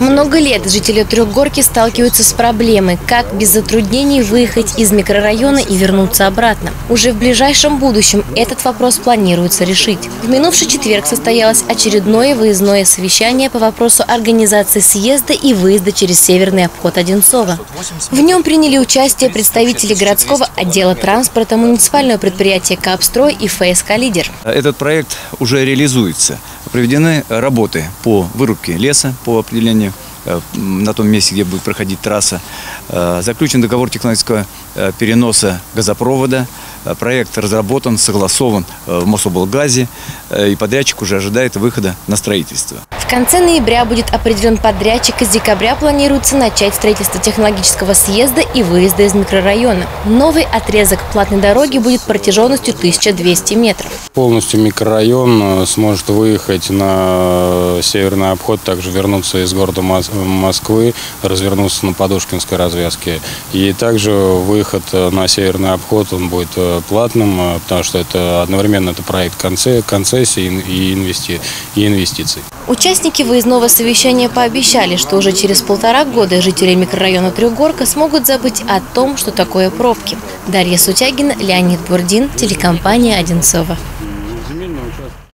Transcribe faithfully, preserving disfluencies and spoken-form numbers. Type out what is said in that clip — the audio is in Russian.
Много лет жители Трехгорки сталкиваются с проблемой, как без затруднений выехать из микрорайона и вернуться обратно. Уже в ближайшем будущем этот вопрос планируется решить. В минувший четверг состоялось очередное выездное совещание по вопросу организации съезда и выезда через северный обход Одинцова. В нем приняли участие представители городского отдела транспорта, муниципального предприятия «Капстрой» и ФСК «Лидер». Этот проект уже реализуется. Проведены работы по вырубке леса, по определению на том месте, где будет проходить трасса. Заключен договор технологического переноса газопровода. Проект разработан, согласован в Мособлгазе, и подрядчик уже ожидает выхода на строительство. В конце ноября будет определен подрядчик, и с декабря планируется начать строительство технологического съезда и выезда из микрорайона. Новый отрезок платной дороги будет протяженностью тысяча двести метров. Полностью микрорайон сможет выехать на северный обход, также вернуться из города Москвы, развернуться на Подушкинской развязке. И также выход на северный обход он будет платным, потому что это одновременно это проект концессии и инвестиций. Участники выездного совещания пообещали, что уже через полтора года жители микрорайона Трехгорка смогут забыть о том, что такое пробки. Дарья Сутягина, Леонид Бурдин, телекомпания «Одинцово».